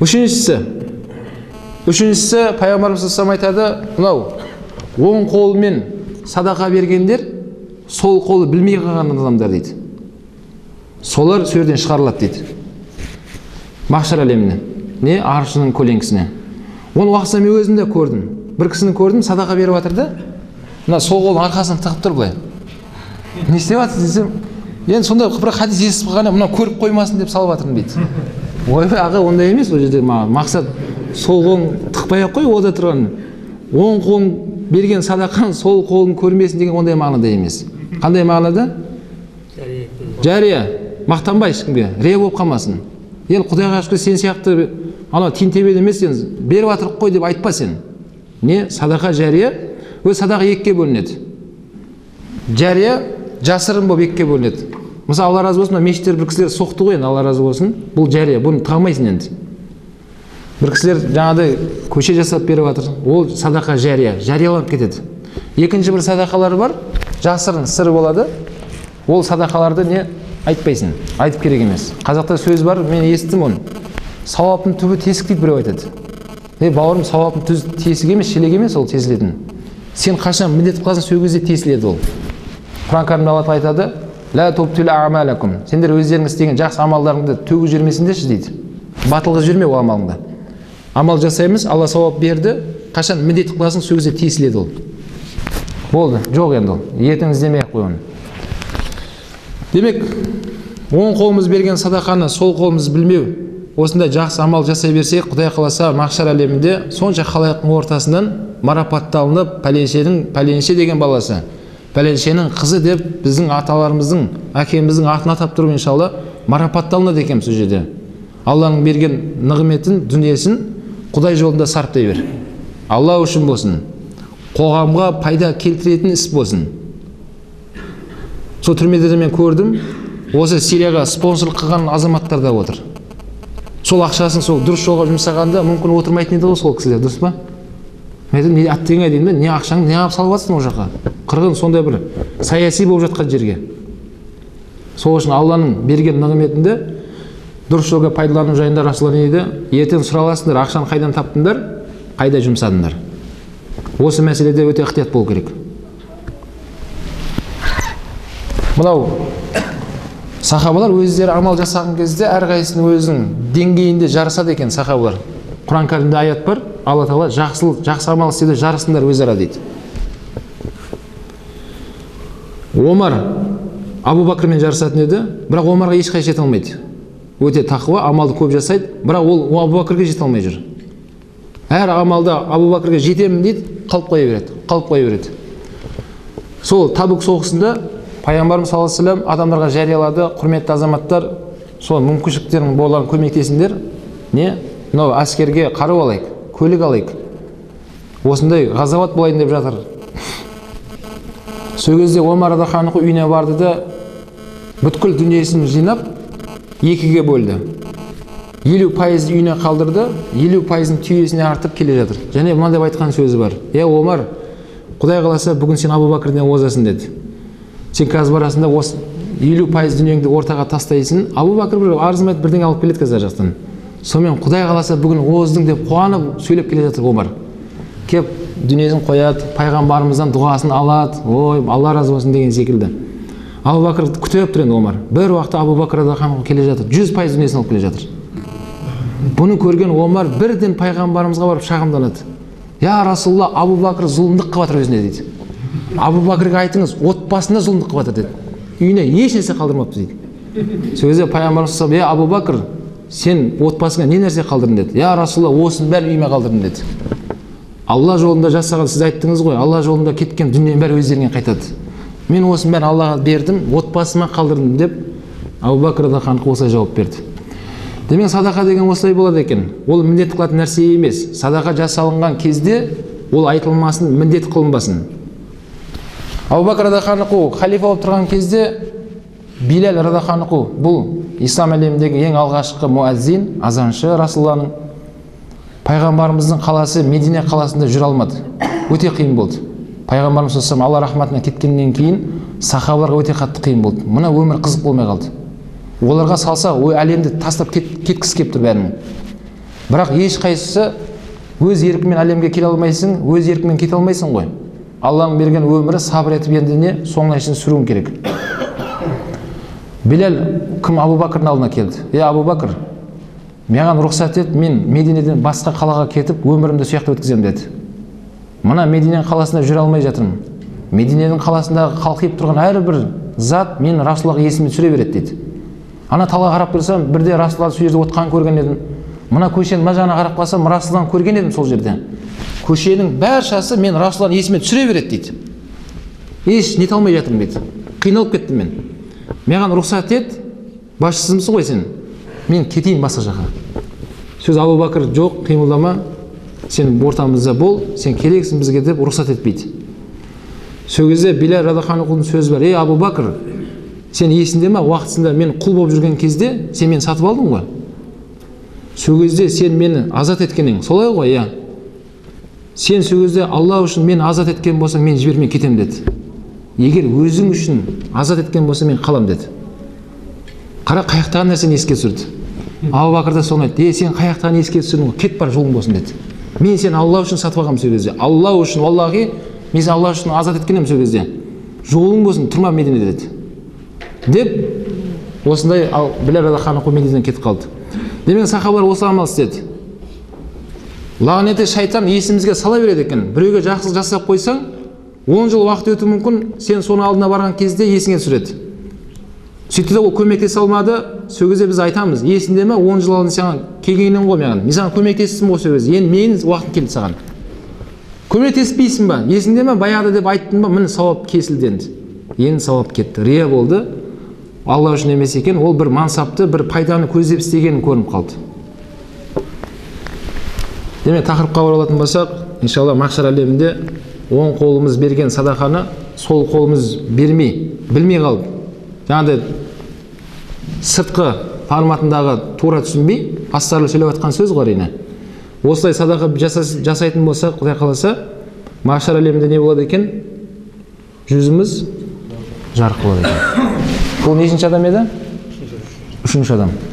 Үшіншісі пайғамбарымыз айтады, мынау оң қолымен садақа бергендер сол қолы білмей қалған адамдар дейді. Солар сол жерден шығарылады дейді. Махшар әлеміне, не аршының көлеңкесіне. Оны уақытта мен өзім де көрдім. Бір кісіні көрдім, садақа беріп жатыр да, мына сол қолын арқасынан тығып тұр былай. Не істеп жатсыз десем, енді сонда бір хадис естіп қалғанда мына көріп қоймасын деп салып жатырмын дейді. Ойбай аға, ондай емес, ол жерде мақсат сол қолын тықпай-ақ қой, ода тұрған. Оң қолын берген садақаның сол қолын көрмесін деген ондай мағынада емес. Қандай мағынада? Жария, мақтанбай ешкімге, рия болып қалмасын. Енді Құдайға шүкір сен сияқты ана тентебед емес, сен беріп жатырық қой деп айтпа сен. Не? Садақа жария, өз садақа екіге бөлінеді. Жария жасырын болып екіге бөлінеді. Мысалы, Алла разы болсын, мешіттер бір кісілер соқты ғой, Алла разы болсын. Бұл жария, бұны тығамайсың енді. Бір кісілер жаңағыдай көше жасап беріп жатыр. Ол садақа жария, жарияланып кетеді. Екінші бір садақалар бар, жасырын, сыры болады. Ол садақаларды не айтпайсың, айтып керек емес. Қазақта сөз бар, мен естідім оны. Сауаптың түбі тесік дейді біреу айтады. Бауырым, сауаптың тесік емес, шелек емес, ол тесілетін. Сен қашан міндет қыласың, сол кезде тесіледі ол. Құран кәрімде Алла айтады, «Ла тубтилу аъмалакум». Сендер өздеріңіз істеген жақсы амалдарыңды төгіп жүрмесіңдерші дейді. Батылға жүрме ол амалыңда. Амал жасаймыз, Алла сауап берді, қашан міндет қыласың, сол кезде тесіледі ол. Болды, жоқ енді ол. Ертең іздемей-ақ қой оны. Демек, оң қолымыз берген садақаны сол қолымыз білмеу, осындай жақсы амал жасай берсек, Құдай қаласа махшар әлемінде сонша халайықтың ортасынан марапатталынып, пәленше деген баласы, пәленшенің қызы деп біздің аталарымыздың, әкеміздің атын атап тұрып иншалла марапатталынады екенбіз сол жерде. Алланың берген нығметін, дүниесін Құдай жолында сарптай бер. Алла үшін болсын, қоғамға пайда келтіретін іс болсын. Сол түрмеде мен көрдім, осы Сирияға спонсорлық қылған азаматтар да отыр. Сол ақшасын сол дұрыс жолға жұмсағанда мүмкін отырмайтын еді ғой сол кісілер, дұрыс па? Мен айтамын, не аттеңе деймін, не ақшаңды не алып салып жатсың ол жаққа? Қырғын сондай бір саяси болып жатқан жерге. Сол үшін Алланың берген нығметінде дұрыс жолға пайдалану жайында Расулалла не дейді? Ертең сұраласыңдар, ақшаны қайдан таптыңдар, қайда жұмсадыңдар? Осы мәселеде өте ықтият болу керек. Мынау сахабалар өздері амал жасаған кезде әрқайсының өзінің деңгейінде жарысады екен сахабалар. Құран кәрімде аят бар, Алла Тағала жақсы амал істеуде жарысыңдар өзара дейді. Омар Абу Бәкірмен жарысатын еді, бірақ Омарға ешқай жете алмайды. Өте тақуа, амалды көп жасайды, бірақ ол Абу Бәкірге жете алмай жүр. Әр амалда Абу Бәкірге жетемін дейді, қалып қоя береді. Сол Табук соғысында Пайғамбарымыз саллаллаху алейхи ва саллям адамдарға жариялады, құрметті азаматтар, сол мүмкіншіліктерің болған көмектесіңдер. Не? Мынау әскерге қару алайық, көлік алайық. Осындай ғазауат болайын деп жатыр. Сол кезде Омар радхияну анху үйіне барды да бүткіл дүниесін жинап екіге бөлді. 50% үйіне қалдырды, 50% түйесіне артып келе жатыр. Және мынандай айтқан сөзі бар. Омар, Құдай қаласа бүгін сен Абу Бәкірден озасың деді. Сен қазір барасында осы 50% дүниеңді ортаға тастайсың. Абу Бәкір бір арзымайды бірдеңе алып келеді қазір жақтан. Сонымен Құдай қаласа бүгін оздың деп қуанып сөйлеп келе жатыр Омар. Кеп дүниесін қояды, пайғамбарымыздан дұғасын алады. Ой, Алла разы болсын деген секілді. Абу Бәкір күтіп тұр енді Омар. Бір уақытта Абу Бәкір радхияну келе жатыр. 100% дүниесін алып келе жатыр. Бұны көрген Омар бірден пайғамбарымызға барып шағымданады. Я Расулалла, Абу Бәкір зұлымдық қылып жатыр өзіне дейді. Абу Бәкірге айтыңыз, отбасында зұлымдық қылып жатыр деді. Үйіне еш нәрсе қалдырмапты дейді. Сөзі пайғамбарымыз Абу Бәкір, сен отбасыңа не нәрсе қалдырдың деді. Я Расулалла, осының бәрін үйіме қалдырдым деді. Алла жолында жасаған, сіз айттыңыз ғой, Алла жолында кеткен дүниенің бәрі өздеріңе қайтады. Мен осының бәрін Аллаға бердім, отбасыма қалдырдым деп Абу Бәкір радхияну анху осылай жауап берді. Демек садақа деген осылай болады екен. Ол міндет қылатын нәрсе емес. Садақа жасалынған кезде ол айтылмасын, міндет қылынбасын. Абу Бәкір радхияну анху халифа болып тұрған кезде Билал радхияну анху, бұл ислам әлеміндегі ең алғашқы муаззин, азаншы Расулалланың. Пайғамбарымыздың қаласы Медине қаласында жүре алмады. Өте қиын болды. Пайғамбарымыз саллаллаху алейхи ва саллям Алла рахматына кеткеннен кейін сахабаларға өте қатты қиын болды. Мына өмір қызық болмай қалды. Оларға салса, ой әлемді тастап кеткісі келіп тұр бәрінің. Бірақ ешқайсысы өз еркімен әлемге келе алмайсың, өз еркімен кете алмайсың ғой. Алланың берген өмірі сабыр етіп енді не соңына шейін сүруің керек. Билал кім Абу Бакрдың алдына келді. Абу Бакр, маған рұқсат ет, мен Мединеден басқа қалаға кетіп, өмірімді сояқта өткіземін деді. Мына Мединенің қаласында жүре алмай жатырмын. Мединенің қаласындағы қалқиып тұрған әрбір зат мен Расулаллаға есіме түсіре береді дейді. Ана талға қарап тұрсам, бірде Расулалланы сол жерде отқан көрген едім. Мына көшенің мына жағына қарап қалсам, Расулалланы көрген едім сол жерде. Көшенің баршасы мен Расулалланы есіме түсіре береді дейді. Еш нете алмай жатырмын дейді. Қиналып кеттім мен. Маған рұқсат ет, басшысымсың ғой сен. Мен кетейін басқа жаққа. Сөз Абу Бакр, жоқ, қимылдама. Сен ортамызда бол, сен керексің бізге деп рұқсат етпейді. Сол кезде Билал радиаллаху анхудың сөзі бар. Абу Бакр, сен есіңде ме, уақытысында мен құл болып жүрген кезде сен мені сатып алдың ғой. Сол кезде сен мені азат еткенің, солай ғой, Сен сол кезде Алла үшін мені азат еткен болсаң, мен жібермей кетем деді. Егер өзің үшін азат еткен болса, мен қалам деді. Қара, қаяқтаған нәрсені еске түсірді. Абу Бакр да соны айтты. Сен қаяқтаған еске түсірдің ғой, кет бар, жолың болсын деді. Мен сені Алла үшін сатып алғам сол кезде. Алла үшін, Аллахи, мен сені Алла үшін азат еткенем сол кезде. Жолың болсын, тұрма Мединеде деді. Деп, осындай Билал радиаллаху анху Мединеден кетіп қалды. Демек сахабалар осы амал істеді. Лағнеті шайтан есімізге сала береді екен. Біреуге жақсылық жасап қойсаң, 10 жыл уақыт өтуі мүмкін, сен соны алдына барған кезде есіңе түсіреді. Сөйтті де ол көмектесе алмады, сол кезде біз айтамыз, есіңде ме, 10 жыл алдын саған келгеннен ғой маған. Мен саған көмектестім ғой сол кезде. Енді менің уақытым келді саған. Көмектеспейсің ба? Есіңде ме, баяғыда деп айттың ба? Міне сауап кесілді енді. Енді сауап кетті. Рия болды. Алла үшін емес екен, ол бір мансапты, бір пайданы көздеп істегенін көрініп қалды. Демек тақырыпқа оралатын болсақ, иншалла махшар әлемінде оң қолымыз берген садақаны сол қолымыз бермей, білмей қалып, жаңағыдай сыртқы форматындағы тура түсінбей, астарлы сөйлеп жатқан сөз ғой әрине. Осылай садақа жасайтын болсақ, Құдай қаласа, махшар әлемінде не болады екен? Жүзіміз жарық болады екен. Бұл нешінші адам еді? Үшінші адам.